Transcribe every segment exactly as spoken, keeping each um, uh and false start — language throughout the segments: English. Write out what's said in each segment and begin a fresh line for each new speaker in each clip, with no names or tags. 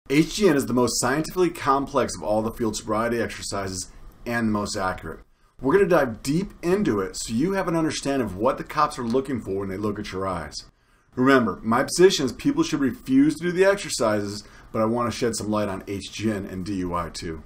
H G N is the most scientifically complex of all the field sobriety exercises and the most accurate. We're going to dive deep into it so you have an understanding of what the cops are looking for when they look at your eyes. Remember, my position is people should refuse to do the exercises, but I want to shed some light on H G N and D U I too.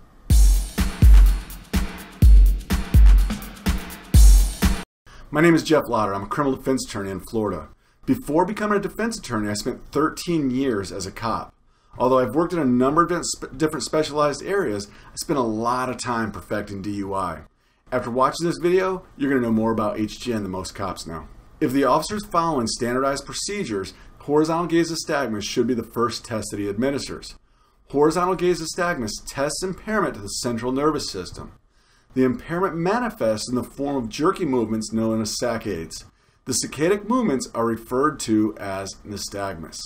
My name is Jeff Lauder. I'm a criminal defense attorney in Florida. Before becoming a defense attorney, I spent thirteen years as a cop. Although I've worked in a number of different specialized areas, I spent a lot of time perfecting D U I. After watching this video, you're going to know more about H G N than most cops know. If the officer is following standardized procedures, Horizontal Gaze Nystagmus should be the first test that he administers. Horizontal Gaze Nystagmus tests impairment to the central nervous system. The impairment manifests in the form of jerky movements known as saccades. The saccadic movements are referred to as nystagmus.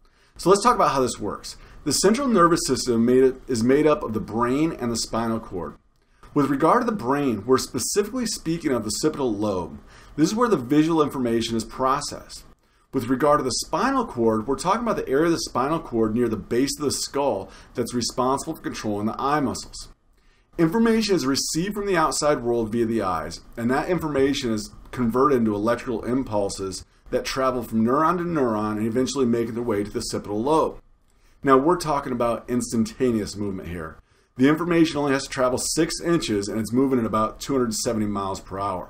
So let's talk about how this works. The central nervous system made, is made up of the brain and the spinal cord. With regard to the brain, we're specifically speaking of the occipital lobe. This is where the visual information is processed. With regard to the spinal cord, we're talking about the area of the spinal cord near the base of the skull that's responsible for controlling the eye muscles. Information is received from the outside world via the eyes, and that information is converted into electrical impulses that travel from neuron to neuron and eventually make their way to the occipital lobe. Now we're talking about instantaneous movement here. The information only has to travel six inches and it's moving at about two hundred seventy miles per hour.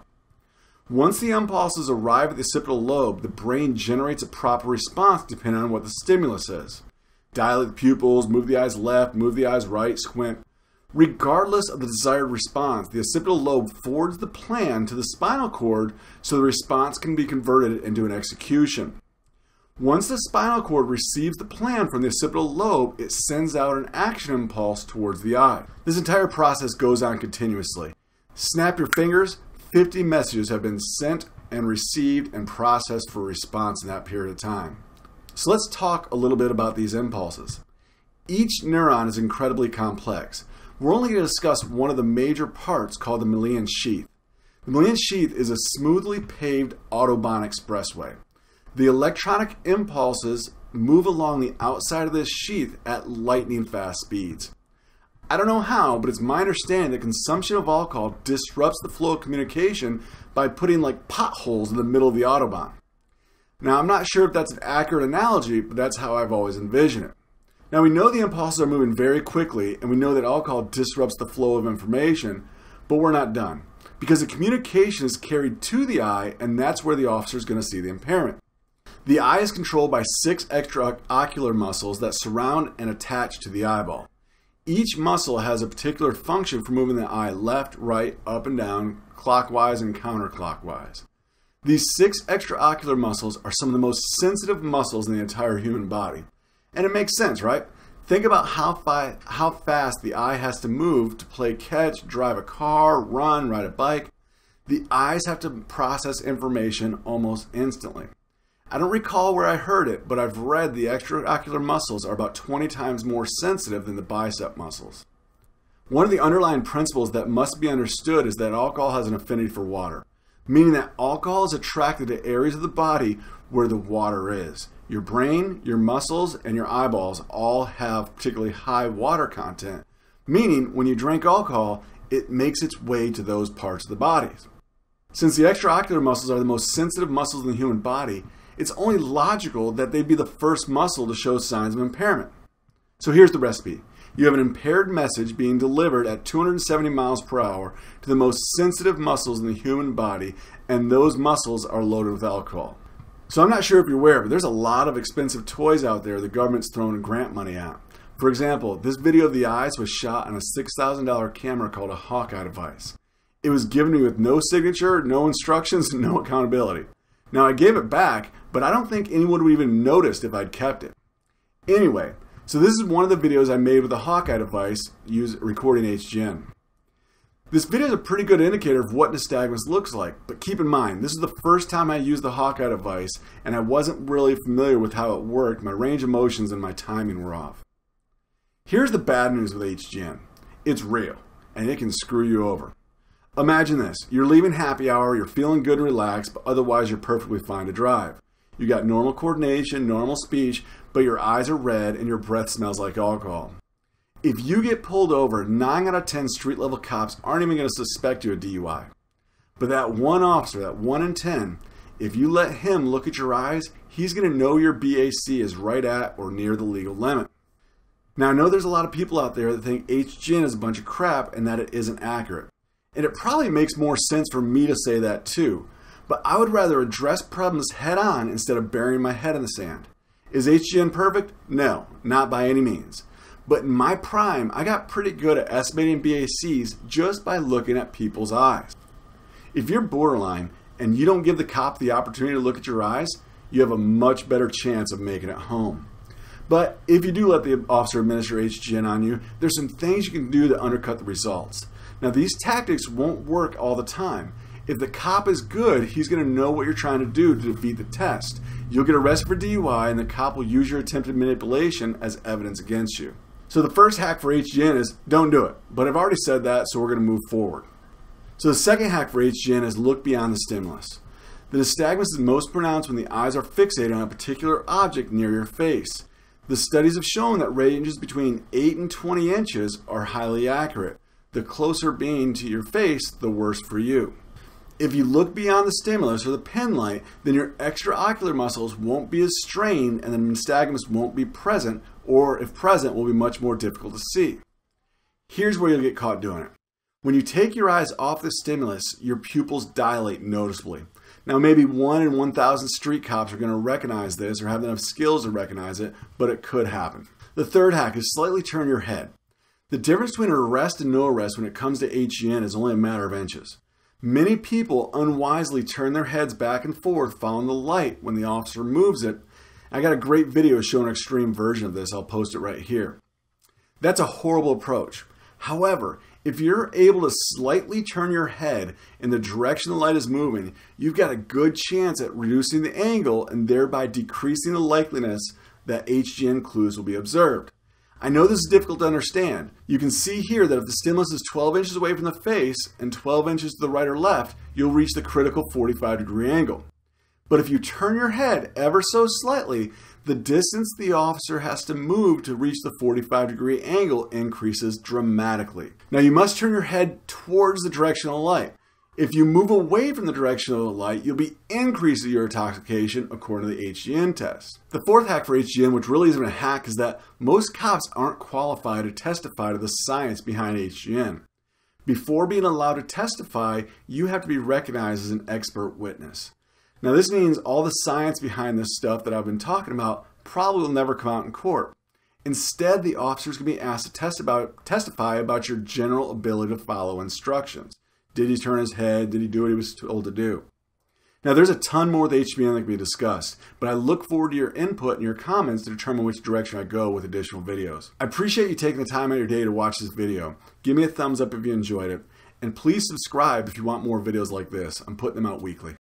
Once the impulses arrive at the occipital lobe, the brain generates a proper response depending on what the stimulus is. Dilate the pupils, move the eyes left, move the eyes right, squint. Regardless of the desired response, the occipital lobe forwards the plan to the spinal cord so the response can be converted into an execution. Once the spinal cord receives the plan from the occipital lobe, it sends out an action impulse towards the eye. This entire process goes on continuously. Snap your fingers, fifty messages have been sent and received and processed for response in that period of time. So let's talk a little bit about these impulses. Each neuron is incredibly complex. We're only going to discuss one of the major parts called the Melian sheath. The Melian sheath is a smoothly paved Autobahn expressway. The electronic impulses move along the outside of this sheath at lightning fast speeds. I don't know how, but it's my understanding that consumption of alcohol disrupts the flow of communication by putting like potholes in the middle of the Autobahn. Now, I'm not sure if that's an accurate analogy, but that's how I've always envisioned it. Now we know the impulses are moving very quickly and we know that alcohol disrupts the flow of information, but we're not done because the communication is carried to the eye and that's where the officer is going to see the impairment. The eye is controlled by six extraocular muscles that surround and attach to the eyeball. Each muscle has a particular function for moving the eye left, right, up and down, clockwise and counterclockwise. These six extraocular muscles are some of the most sensitive muscles in the entire human body. And it makes sense, right? Think about how, fi how fast the eye has to move to play catch, drive a car, run, ride a bike. The eyes have to process information almost instantly. I don't recall where I heard it, but I've read the extraocular muscles are about twenty times more sensitive than the bicep muscles. One of the underlying principles that must be understood is that alcohol has an affinity for water, meaning that alcohol is attracted to areas of the body where the water is. Your brain, your muscles, and your eyeballs all have particularly high water content, meaning when you drink alcohol, it makes its way to those parts of the body. Since the extraocular muscles are the most sensitive muscles in the human body, it's only logical that they'd be the first muscle to show signs of impairment. So here's the recipe. You have an impaired message being delivered at two hundred seventy miles per hour to the most sensitive muscles in the human body, and those muscles are loaded with alcohol. So I'm not sure if you're aware, but there's a lot of expensive toys out there the government's throwing grant money at. For example, this video of the eyes was shot on a six thousand dollar camera called a Hawkeye device. It was given to me with no signature, no instructions, no accountability. Now I gave it back, but I don't think anyone would even noticed if I'd kept it. Anyway, so this is one of the videos I made with the Hawkeye device used recording H G N. This video is a pretty good indicator of what nystagmus looks like, but keep in mind, this is the first time I used the Hawkeye device and I wasn't really familiar with how it worked. My range of motions and my timing were off. Here's the bad news with H G N. It's real, and it can screw you over. Imagine this, you're leaving happy hour, you're feeling good and relaxed, but otherwise you're perfectly fine to drive. You got normal coordination, normal speech, but your eyes are red and your breath smells like alcohol. If you get pulled over, nine out of ten street level cops aren't even going to suspect you of D U I. But that one officer, that one in ten, if you let him look at your eyes, he's going to know your B A C is right at or near the legal limit. Now, I know there's a lot of people out there that think H G N is a bunch of crap and that it isn't accurate. And it probably makes more sense for me to say that too. But I would rather address problems head on instead of burying my head in the sand. Is H G N perfect? No, not by any means. But in my prime, I got pretty good at estimating B A Cs just by looking at people's eyes. If you're borderline and you don't give the cop the opportunity to look at your eyes, you have a much better chance of making it home. But if you do let the officer administer H G N on you, there's some things you can do to undercut the results. Now, these tactics won't work all the time. If the cop is good, he's going to know what you're trying to do to defeat the test. You'll get arrested for D U I and the cop will use your attempted manipulation as evidence against you. So the first hack for H G N is don't do it. But I've already said that, so we're going to move forward. So the second hack for H G N is look beyond the stimulus. The nystagmus is most pronounced when the eyes are fixated on a particular object near your face. The studies have shown that ranges between eight and twenty inches are highly accurate. The closer being to your face, the worse for you. If you look beyond the stimulus or the pen light, then your extraocular muscles won't be as strained and the nystagmus won't be present, or if present, will be much more difficult to see. Here's where you'll get caught doing it. When you take your eyes off the stimulus, your pupils dilate noticeably. Now, maybe one in one thousand street cops are going to recognize this or have enough skills to recognize it, but it could happen. The third hack is slightly turn your head. The difference between an arrest and no arrest when it comes to H G N is only a matter of inches. Many people unwisely turn their heads back and forth following the light when the officer moves it. I got a great video showing an extreme version of this. I'll post it right here. That's a horrible approach. However, if you're able to slightly turn your head in the direction the light is moving, you've got a good chance at reducing the angle and thereby decreasing the likeliness that H G N clues will be observed. I know this is difficult to understand. You can see here that if the stimulus is twelve inches away from the face and twelve inches to the right or left, you'll reach the critical forty-five degree angle. But if you turn your head ever so slightly, the distance the officer has to move to reach the forty-five degree angle increases dramatically. Now, you must turn your head towards the direction of the light. If you move away from the direction of the light, you'll be increasing your intoxication according to the H G N test. The fourth hack for H G N, which really isn't a hack, is that most cops aren't qualified to testify to the science behind H G N. Before being allowed to testify, you have to be recognized as an expert witness. Now, this means all the science behind this stuff that I've been talking about probably will never come out in court. Instead, the officers can be asked to test about, testify about your general ability to follow instructions. Did he turn his head? Did he do what he was told to do? Now, there's a ton more with H G N that can be discussed, but I look forward to your input and your comments to determine which direction I go with additional videos. I appreciate you taking the time out of your day to watch this video. Give me a thumbs up if you enjoyed it, and please subscribe if you want more videos like this. I'm putting them out weekly.